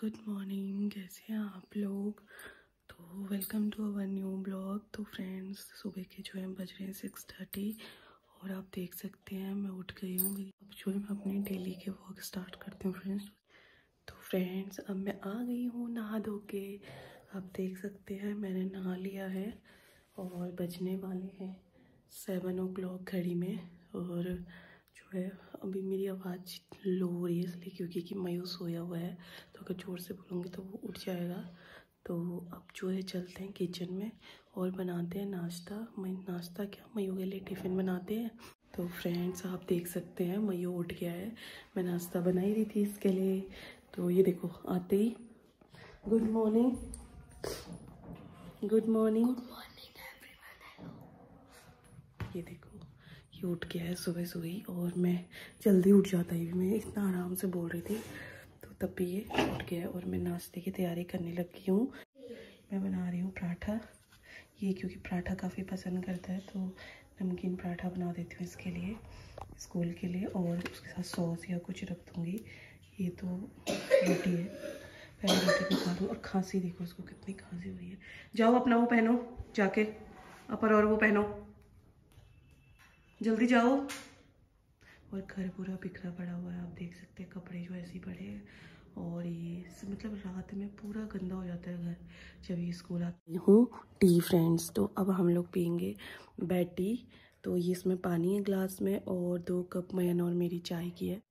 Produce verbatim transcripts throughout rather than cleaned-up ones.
Good morning, कैसे हैं आप लोग। तो welcome to our new blog. तो फ्रेंड्स, सुबह के जो है बज रहे हैं सिक्स थर्टी और आप देख सकते हैं मैं उठ गई हूँ। अब जो है मैं अपनी डेली के वर्क स्टार्ट करती हूँ फ्रेंड्स। तो फ्रेंड्स, अब मैं आ गई हूँ नहा धो के। आप देख सकते हैं मैंने नहा लिया है और बजने वाले हैं सेवन ओ क्लॉक घड़ी में। और जो है अभी मेरी आवाज़ लो हो रही है इसलिए क्योंकि कि मयू सोया हुआ है, तो अगर ज़ोर से बोलूँगी तो वो उठ जाएगा। तो अब जो है चलते हैं किचन में और बनाते हैं नाश्ता। मैं नाश्ता क्या मयू के लिए टिफ़िन बनाते हैं। तो फ्रेंड्स, आप देख सकते हैं मयू उठ गया है। मैं नाश्ता बनाई रही थी इसके लिए। तो ये देखो आते ही गुड मॉर्निंग गुड मॉर्निंग ये देखो ये उठ गया है सुबह सुबह। और मैं जल्दी उठ जाता है, मैं इतना आराम से बोल रही थी तो तब भी ये उठ गया है। और मैं नाश्ते की तैयारी करने लगी हूँ। मैं बना रही हूँ पराठा, ये क्योंकि पराठा काफ़ी पसंद करता है तो नमकीन पराठा बना देती हूँ इसके लिए, स्कूल के लिए। और उसके साथ सॉस या कुछ रख दूँगी। ये तो रोटी है, पहले रोटी खा दूँ। और खांसी देखो उसको कितनी खांसी हो रही है। जाओ अपना वो पहनो जाके, अपर और वो पहनो, जल्दी जाओ। और घर पूरा बिखरा पड़ा हुआ है, आप देख सकते हैं कपड़े जो ऐसे ही पड़े हैं। और ये मतलब रात में पूरा गंदा हो जाता है घर जब ये स्कूल आती हूँ। टी फ्रेंड्स, तो अब हम लोग पियेंगे बेड टी। तो ये इसमें पानी है ग्लास में और दो कप मैन और मेरी चाय की है।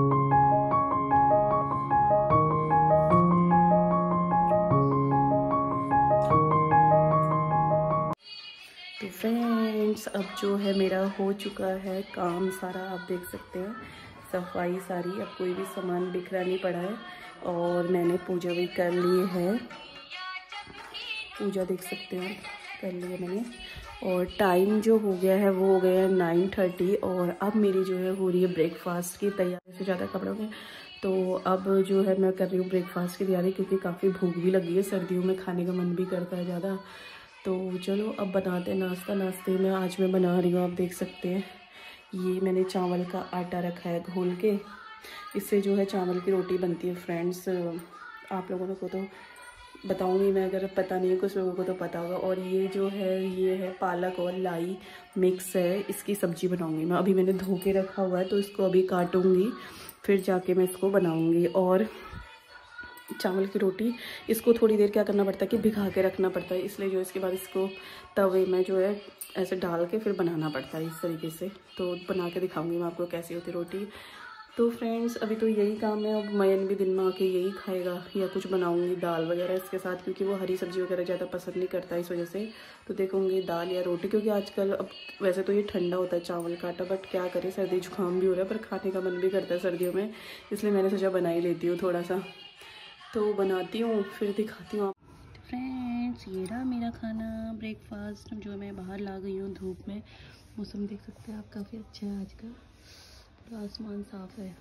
तो फ्रेंड्स, अब जो है मेरा हो चुका है काम सारा, आप देख सकते हैं सफाई सारी। अब कोई भी सामान बिखरा नहीं पड़ा है। और मैंने पूजा भी कर ली है, पूजा देख सकते हैं कर ली है मैंने। और टाइम जो हो गया है वो हो गया है नाइन थर्टी। और अब मेरी जो है हो रही है ब्रेकफास्ट की तैयारी। से ज़्यादा कपड़ों में तो अब जो है मैं कर रही हूँ ब्रेकफास्ट की तैयारी, क्योंकि काफ़ी भूख भी लगी है, सर्दियों में खाने का मन भी करता है ज़्यादा। तो चलो अब बनाते हैं नाश्ता। नाश्ते में आज मैं बना रही हूँ, आप देख सकते हैं ये मैंने चावल का आटा रखा है घोल के। इससे जो है चावल की रोटी बनती है फ्रेंड्स। आप लोगों को तो बताऊंगी मैं, अगर पता नहीं है कुछ लोगों को तो पता होगा। और ये जो है ये है पालक और लाई मिक्स है, इसकी सब्ज़ी बनाऊंगी मैं। अभी मैंने धो के रखा हुआ है तो इसको अभी काटूंगी, फिर जाके मैं इसको बनाऊंगी। और चावल की रोटी इसको थोड़ी देर क्या करना पड़ता है कि भिगा के रखना पड़ता है, इसलिए जो इसके बाद इसको तवे में जो है ऐसे डाल के फिर बनाना पड़ता है इस तरीके से। तो बना के दिखाऊंगी मैं आपको कैसी होती रोटी। तो फ्रेंड्स, अभी तो यही काम है। अब मयन भी दिन में आके यही खाएगा या कुछ बनाऊंगी दाल वगैरह इसके साथ, क्योंकि वो हरी सब्जी वगैरह ज़्यादा पसंद नहीं करता इस वजह से। तो देखूंगी दाल या रोटी, क्योंकि आजकल अब वैसे तो ये ठंडा होता है चावल का आटा, बट क्या करें सर्दी जुकाम भी हो रहा है, पर खाने का मन भी करता है सर्दियों में, इसलिए मैंने सोचा बना ही लेती हूँ थोड़ा सा। तो बनाती हूँ फिर दिखाती हूँ आप। फ्रेंड्स, ये रहा मेरा खाना ब्रेकफास्ट जो मैं बाहर ला गई हूँ धूप में। मौसम देख सकते हैं आप, काफ़ी अच्छा है आज का, पूरा आसमान साफ़ है।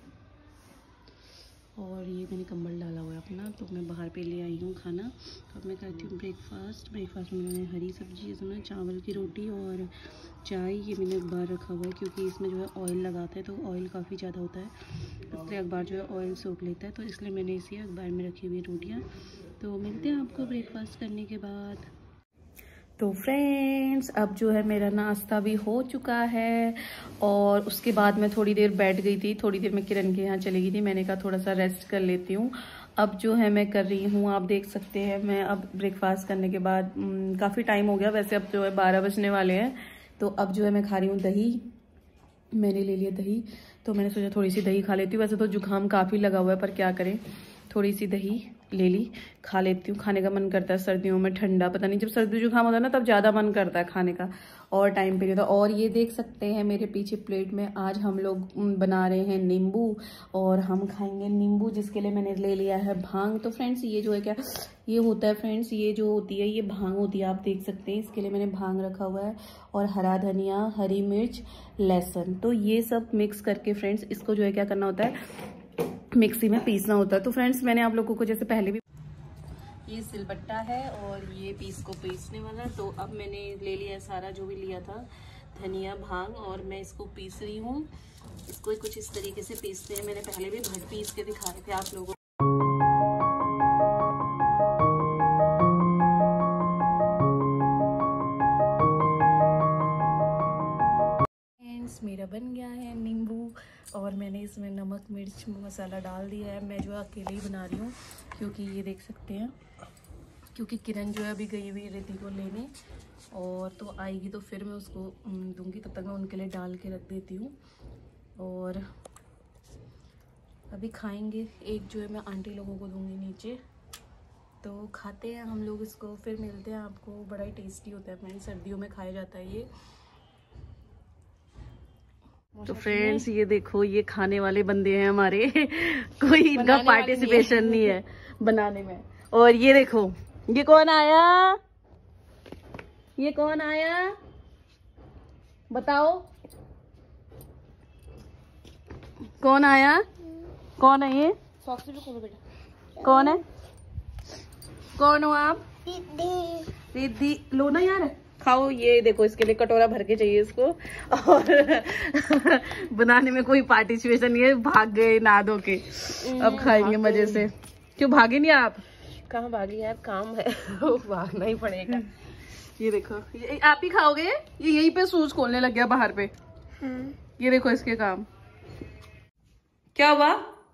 और ये मैंने कंबल डाला हुआ है अपना, तो मैं बाहर पे ले आई हूँ खाना। तो अब मैं करती हूँ ब्रेकफास्ट। ब्रेकफास्ट में मैंने हरी सब्जी, इसमें चावल की रोटी और चाय। ये मैंने अखबार रखा हुआ है क्योंकि इसमें जो है ऑयल लगाते हैं तो ऑयल काफ़ी ज़्यादा होता है, इसलिए अखबार जो है ऑयल सोख लेता है, तो इसलिए मैंने इसी अखबार में रखी हुई रोटियाँ। तो मिलते हैं आपको ब्रेकफास्ट करने के बाद। तो फ्रेंड्स, अब जो है मेरा नाश्ता भी हो चुका है और उसके बाद मैं थोड़ी देर बैठ गई थी। थोड़ी देर मैं किरण के यहाँ चली गई थी, मैंने कहा थोड़ा सा रेस्ट कर लेती हूँ। अब जो है मैं कर रही हूँ, आप देख सकते हैं मैं अब ब्रेकफास्ट करने के बाद काफ़ी टाइम हो गया वैसे, अब जो है बारह बजने वाले हैं। तो अब जो है मैं खा रही हूँ दही, मैंने ले लिया दही। तो मैंने सोचा थोड़ी सी दही खा लेती हूँ, वैसे तो जुकाम काफ़ी लगा हुआ है पर क्या करें, थोड़ी सी दही ले ली, खा लेती हूँ। खाने का मन करता है सर्दियों में, ठंडा पता नहीं, जब सर्दी जुकाम होता है ना तब ज़्यादा मन करता है खाने का, और टाइम पे नहीं होता। और ये देख सकते हैं मेरे पीछे प्लेट में आज हम लोग बना रहे हैं नींबू, और हम खाएंगे नींबू जिसके लिए मैंने ले लिया है भांग। तो फ्रेंड्स, ये जो है क्या ये होता है फ्रेंड्स, ये जो होती है ये भांग होती है, आप देख सकते हैं। इसके लिए मैंने भांग रखा हुआ है और हरा धनिया, हरी मिर्च, लहसुन, तो ये सब मिक्स करके फ्रेंड्स इसको जो है क्या करना होता है, मिक्सी में पीसना होता है। तो फ्रेंड्स, मैंने आप लोगों को जैसे पहले भी, ये सिलबट्टा है और ये पीस को पीसने वाला। तो अब मैंने ले लिया सारा जो भी लिया था, धनिया, भांग, और मैं इसको पीस रही हूँ। इसको कुछ इस तरीके से पीसते हैं, मैंने पहले भी भट पीस के दिखाए थे आप लोगों को। बन गया है नींबू, और मैंने इसमें नमक मिर्च मसाला डाल दिया है। मैं जो है अकेले ही बना रही हूँ, क्योंकि ये देख सकते हैं, क्योंकि किरण जो है अभी गई हुई रिद्धि को लेने, और तो आएगी तो फिर मैं उसको दूंगी, तब तक मैं उनके लिए डाल के रख देती हूँ। और अभी खाएंगे, एक जो है मैं आंटी लोगों को दूंगी नीचे, तो खाते हैं हम लोग इसको, फिर मिलते हैं आपको। बड़ा ही टेस्टी होता है फ्रेंड्स, सर्दियों में खाया जाता है ये। तो फ्रेंड्स ये देखो, ये खाने वाले बंदे हैं हमारे कोई इनका पार्टिसिपेशन नहीं, नहीं है बनाने में। और ये देखो, ये कौन आया, ये कौन आया बताओ, कौन आया, कौन है ये, सॉक्स भी खोलो बेटा, कौन है, कौन हो आप, रिद्धि, लो ना यार खाओ। ये देखो, इसके लिए कटोरा भर के चाहिए इसको, और बनाने में कोई पार्टिसिपेशन नहीं है, भाग गए ना धो के, अब खाएंगे मजे से। क्यों भागे नहीं आप, कहाँ भागे यार, काम है भागना ही पड़ेगा। ये देखो, ये आप ही खाओगे, ये यहीं पे शूज खोलने लग गया बाहर पे। ये देखो इसके काम, क्या हुआ।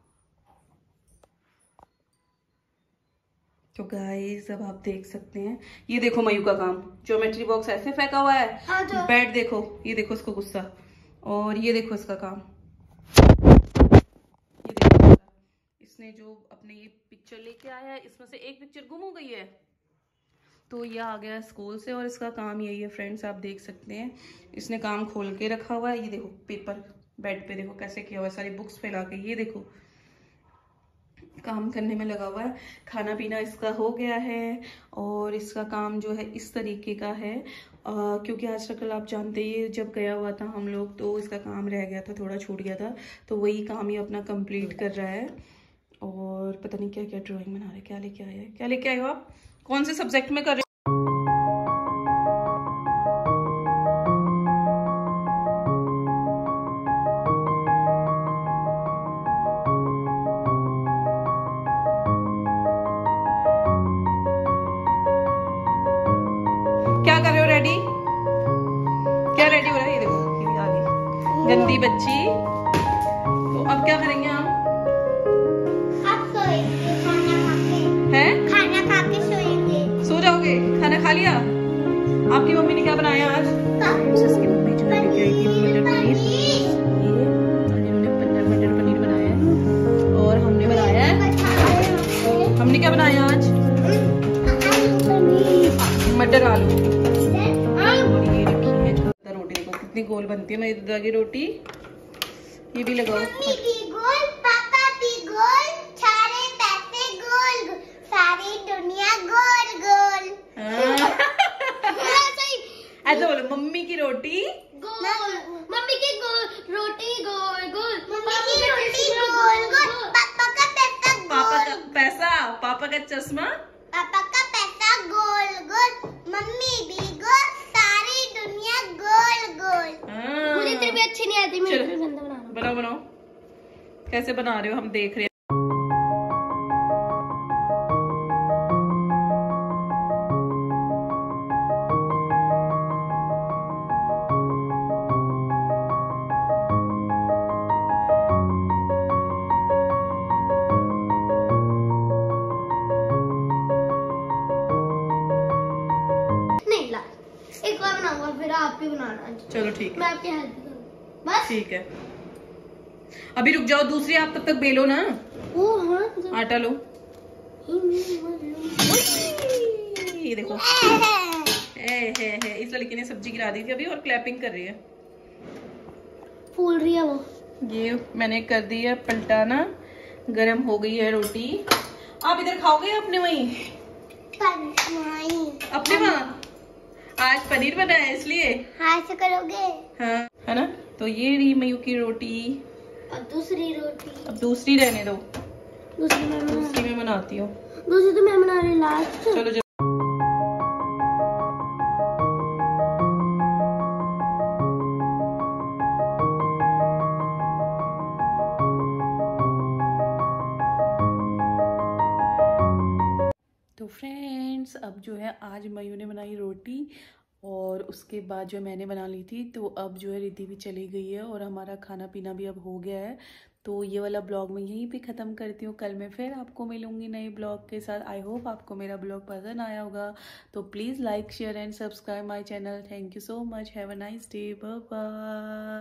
तो गाइस अब आप देख सकते हैं, ये देखो मयू का काम, ज्योमेट्री बॉक्स ऐसे फेंका हुआ है, बेड देखो, ये देखो इसको गुस्सा, और ये देखो इसका काम, ये देखो इसने जो अपने ये पिक्चर लेके आया है, इसमें से एक पिक्चर गुम हो गई है, तो ये आ गया स्कूल से, और इसका काम यही है फ्रेंड्स, आप देख सकते हैं, इसने काम खोल के रखा हुआ है। ये देखो पेपर बेड पे देखो कैसे किया हुआ है, सारी बुक्स फैला के, ये देखो काम करने में लगा हुआ है। खाना पीना इसका हो गया है, और इसका काम जो है इस तरीके का है, आ, क्योंकि आज तक आप जानते ही, जब गया हुआ था हम लोग तो इसका काम रह गया था, थोड़ा छूट गया था, तो वही काम ही अपना कंप्लीट कर रहा है। और पता नहीं क्या क्या ड्राइंग बना रहे, क्या लेके आए हैं, क्या लेके आए हो आप, कौन से सब्जेक्ट में कर रहे हो। क्या कर रहे हो, रेडी, क्या रेडी हो रहा है, ये देखो ये आ गई गंदी बच्ची। तो अब क्या करेंगे हम, अब सोएंगे, खाना खा के, हैं खाना खा के सोएंगे, सो जाओगे, खाना खा लिया। आपकी मम्मी ने क्या बनाया आज, इसकी मम्मी जो है लेके आई थी मटर पनीर, ये इन्होंने पनीर मटर पनीर बनाया है, और हमने बनाया है, हमने क्या बनाया आज, मटर आलू, और ये रखी है रोटी, देखो कितनी गोल बनती है मेरी दादा की रोटी। ये भी लगाओ, मम्मी भी गोल, पापा भी गोल, सारे पैसे गोल, सारी दुनिया गोल गोल। ऐसा बोलो, मम्मी की रोटी गोल, मम्मी की गोल रोटी गोल गोल, मम्मी की रोटी गोल गोल, पापा का पैसा गोल, पापा का पैसा, पापा का चश्मा, पापा का पैसा गोल गोल, मम्मी भी गोल, सारी दुनिया गोल गोल। मुझे तेरी भी अच्छी नहीं आती, मैं गंदा बना रहा हूं। बनाओ बनाओ, कैसे बना रहे हो, हम देख रहे हैं। एक बार बनाऊंगा, फिर आप भी बनाना। चलो ठीक है, मैं आपकी हेल्प करूंगा बस, ठीक है। अभी रुक जाओ, दूसरी आप तब तक बेलो ना, ओ हाँ आटा लो, ये देखो ए, है, है। इस लड़की ने सब्जी गिरा दी थी अभी, और क्लैपिंग कर रही है, फूल रही है वो। ये मैंने कर दी है पलटाना, गरम हो गई है रोटी। आप इधर खाओगे अपने वहीं, अपने वहाँ आज पनीर बनाया है इसलिए हाथ से करोगे, हाँ है ना। तो ये रही मयू की रोटी, और दूसरी रोटी, अब दूसरी रहने दो, दूसरी मैं दूसरी मैं बनाती हूँ, दूसरी तो मैं बना रही लास्ट। चलो चलो। तो फ्रेंड्स अब जो है आज मयू ने बनाई रोटी, और उसके बाद जो मैंने बना ली थी। तो अब जो है रिद्धि भी चली गई है और हमारा खाना पीना भी अब हो गया है। तो ये वाला ब्लॉग मैं यहीं पे ख़त्म करती हूँ। कल मैं फिर आपको मिलूँगी नए ब्लॉग के साथ। आई होप आपको मेरा ब्लॉग पसंद आया होगा। तो please like share and subscribe my channel. Thank you so much. Have a nice day. Bye bye.